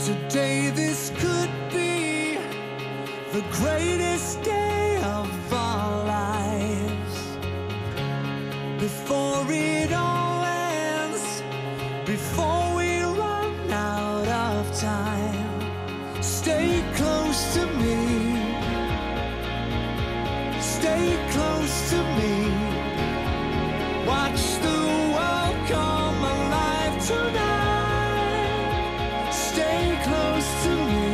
Today this could be the greatest day of our lives. Before it all ends, before we run out of time, stay close to me. Stay close to me. Watch the world come alive tonight. Stay close to me.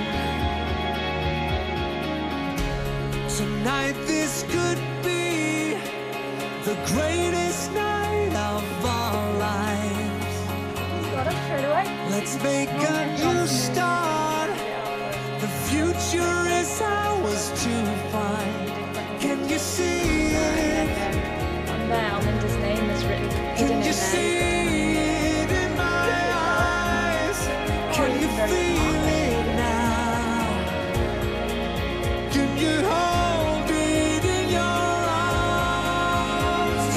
Tonight this could be the greatest night of our lives. Let's make a new start. The future is ours to find. Can you see it? On there, Alminda's name is written hidden Can in you there. see it in my eyes? Can you feel it now? Can you hold it in your arms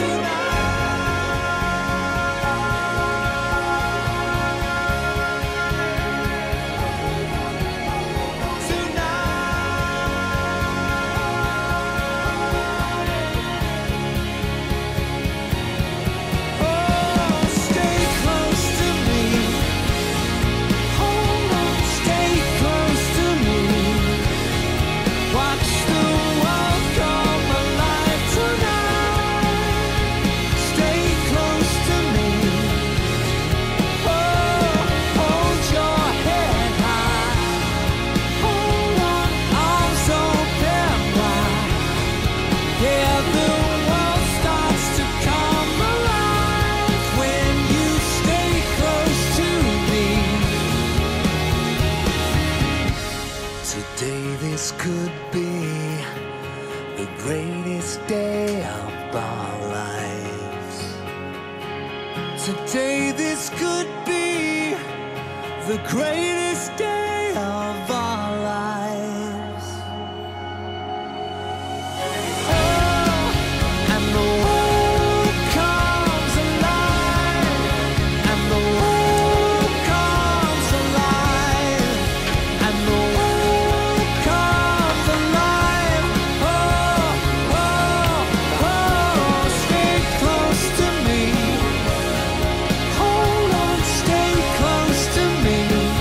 Today this could be the greatest day of our lives. Today this could be the greatest day of our lives. Oh, and the world comes alive, and the world comes alive, and the world comes alive. Oh, oh, oh, stay close to me. Hold on, stay close to me.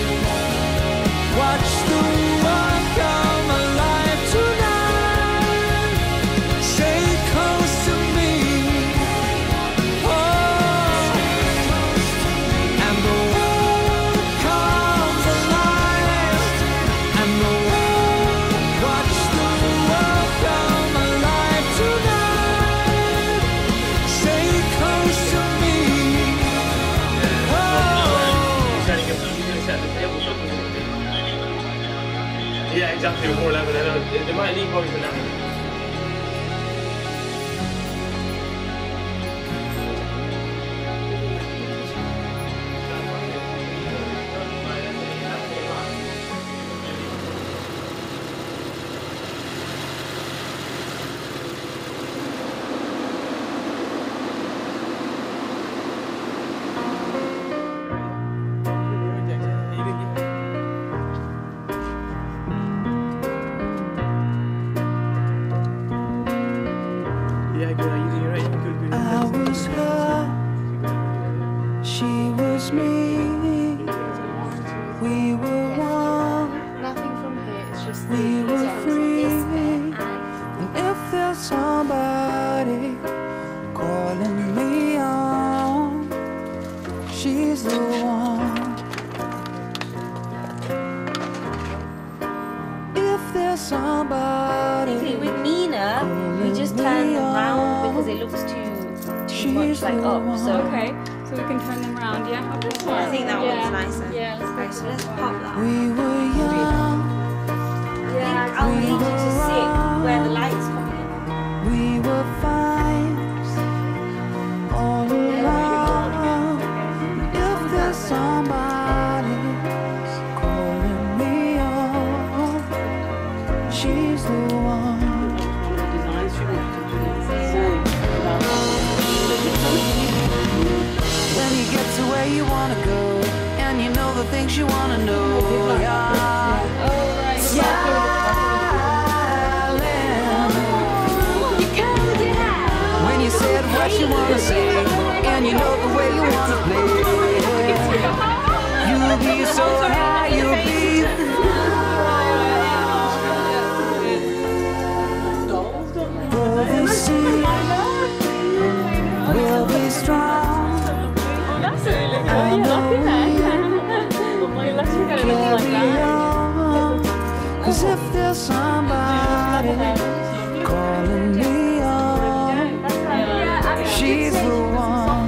Watch the world come alive tonight. Stay close to me. Oh, and the world comes alive, and the world, watch the world come alive tonight. Stay close to me. Oh. Yeah, exactly. More level. They might leave over now. I was her, she was me. We were one, Nothing from here, it's just we were free. and And if there's somebody calling me on, she's the one. If there's somebody, with Nina, we just turn them round because it looks too much like up. So Okay, so we can turn them around, yeah? Okay. I think that one's nicer. Yeah, Okay, so let's pop that. we were young, yeah, I'll need you to sit where the lights come in. we were fine all around. If there's somebody calling me on, she's the one. When you get to where you wanna go, and you know the things you wanna know. When you said what you wanna say, and you know the way you wanna play, you'll be so high, you'll be for the sea will be strong. Cause if there's somebody calling me on, she's the one.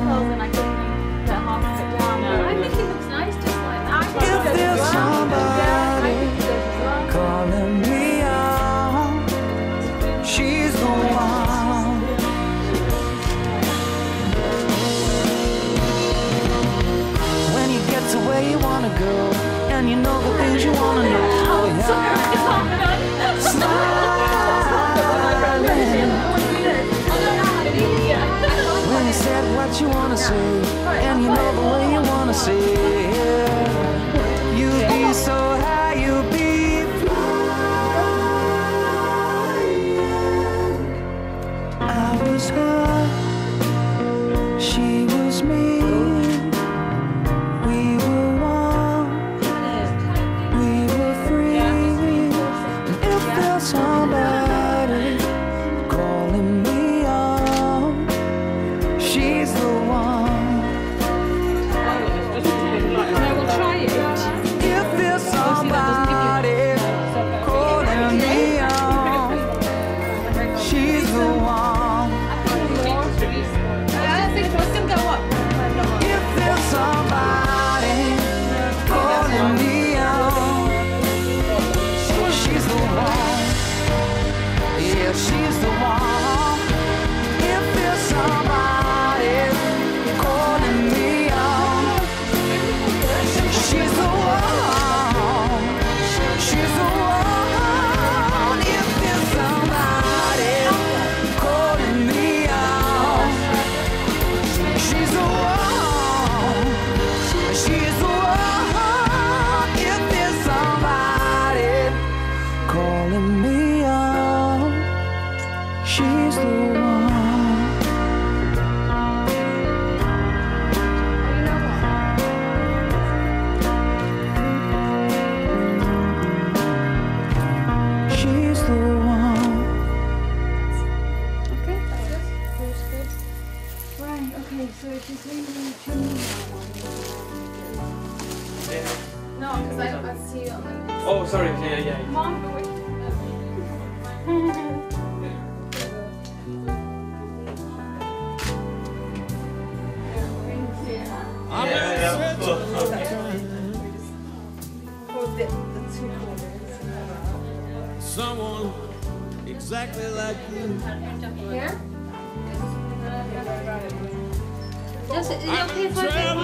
If there's somebody calling me on, she's the one. When you get to where you wanna go, and you know the things you wanna know, when you said what you wanna say, and you know the way you wanna say it, you'll be so high, you'll be flying. I was her, she was me. We were one, we were free. And if there's somebody calling me on, she's the one. If there's somebody calling me on, she's the one. If there's somebody calling me on, she's the one. Yeah, she's the one. If there's somebody calling me on, she's the one. She's the one. If there's somebody calling me on, she's the one. She's the one. If there's somebody calling me on, she's the one. She's the one. Okay, that's good. That's good. Right, okay, so she's leaving the chimney now. No, because I see it on the Oh, sorry. Yeah. Mom, go away. Someone exactly like you. Here? Is it okay if I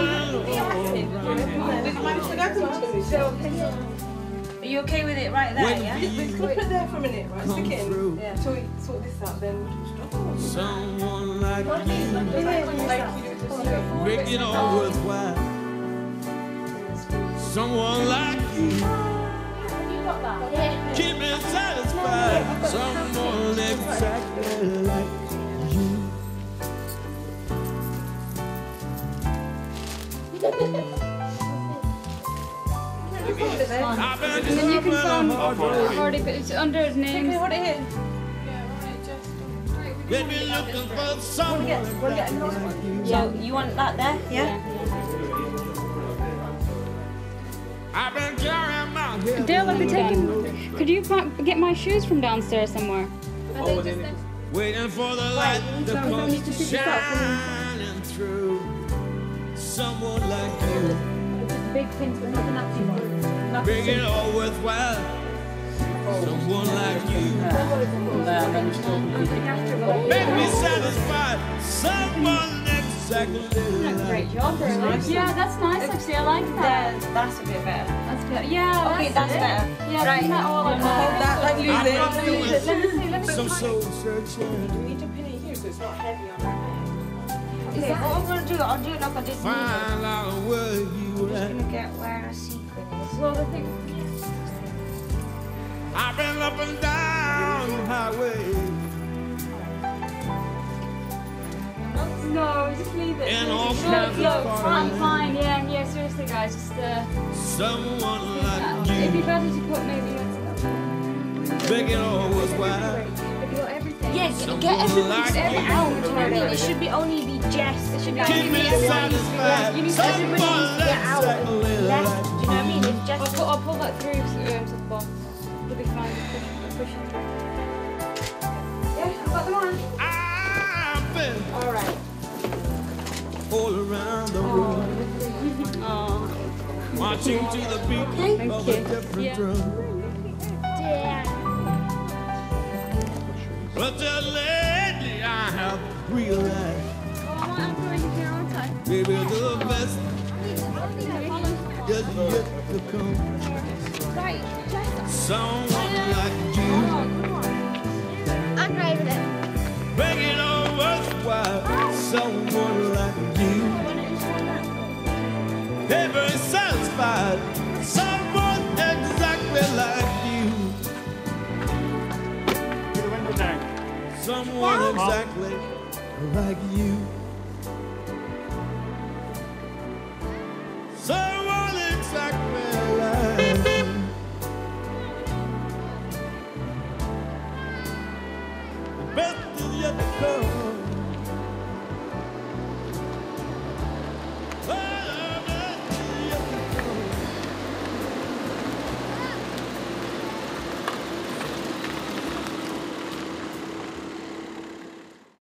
Are you okay with it right there, yeah? We're gonna put it there for a minute, right? Stick it in. Yeah. Till we sort this out, then we'll stop. Someone like you. Like you do this. Make it all worthwhile. Someone like you. Keep me satisfied. Someone exactly like you. I've been And then you can sign. I've already put it's under his name. Hold it here. They've been looking for someone like you. So you want that there? Yeah. I've been carrying my head. Dale, I'll be taking. Could you get my shoes from downstairs somewhere? Waiting for the light that comes shining through. Someone like you. Big pins, but nothing up to you. Bring it all worthwhile. Someone like you. Make me satisfied. Someone exactly like Great job, yeah, that's nice actually. I like that. That's a bit better. That's good. Yeah, Okay, that's it. better. Yeah, Right. isn't that all like Hold that, like lose I'm it. running with Let me see. some soul searching. We need to pin it here so it's not heavy on our head. Okay, what I'm gonna do, I'll do it like I did. Find out where you I'm at. gonna get where I see Well, the thing. I've been up and down the highway. No, just leave it. And all I'm fine. Yeah, seriously, guys, just someone like it'd be you. better to put maybe. Make it all worthwhile. If you got everything. Yeah, get everything out. I mean, it should be only be Jess. It should be Keep only me be everyone. satisfied. You need Someone everybody to get out and exactly left. like Do you know what I mean? If Jess I'll pull that through to the box. It'll be fine. Push it through. Yeah, I've got the one. I've been All right. all around the room, marching to the beat of a different drum. But just lately I have realized, baby, the best is yet to come. Someone like you, I'm driving it. make it all worthwhile. Someone like you, very satisfied. Someone exactly like you. Put the window down. Someone exactly like you.